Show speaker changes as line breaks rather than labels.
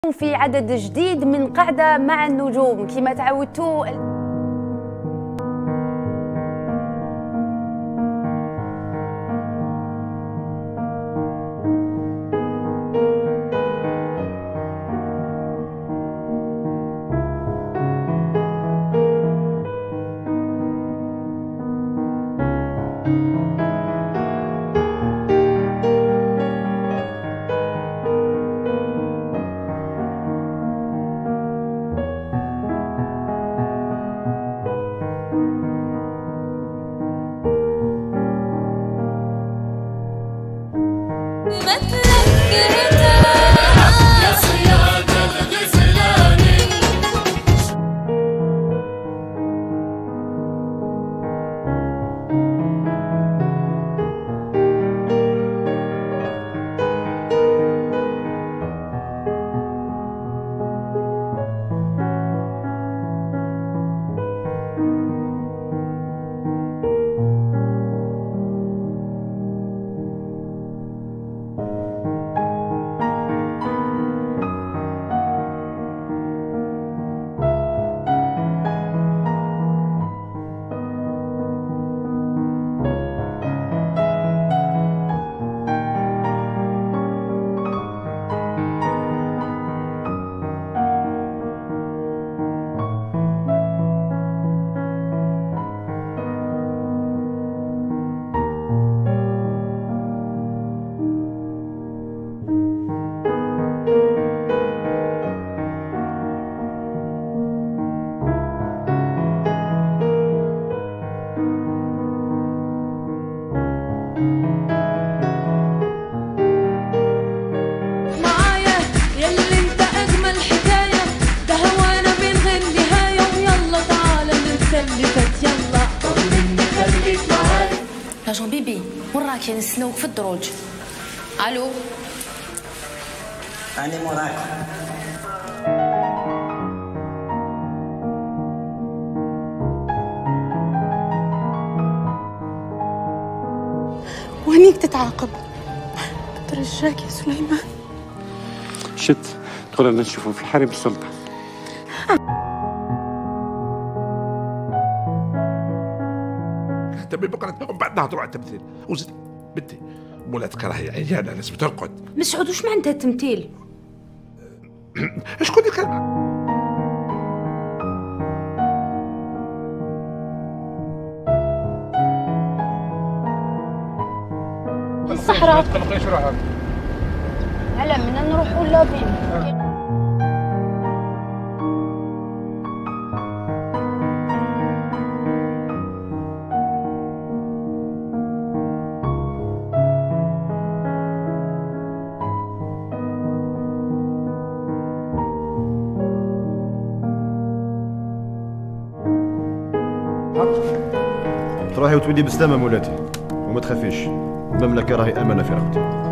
في عدد جديد من قعدة مع النجوم كما تعودتوا.
لاجون بيبي وين راكي؟ نستناوك في الدروج. الو
راني موراك.
وهنيك تتعاقب. بترجاك يا سليمان.
شت ندخل نشوفه في حريم السلطة.
تبي بكره وبعد نهضروا على التمثيل وزيد بنتي مولاتك راهي عيانه لازم ترقد.
مسعود واش معناتها التمثيل؟
شكون اللي كان
الصحراء ما تقلقيش روحك. على منا نروحوا لابين.
تروحي وتولي بسلامة مولاتي وما تخافيش، المملكة راهي أمانة في رقبتي.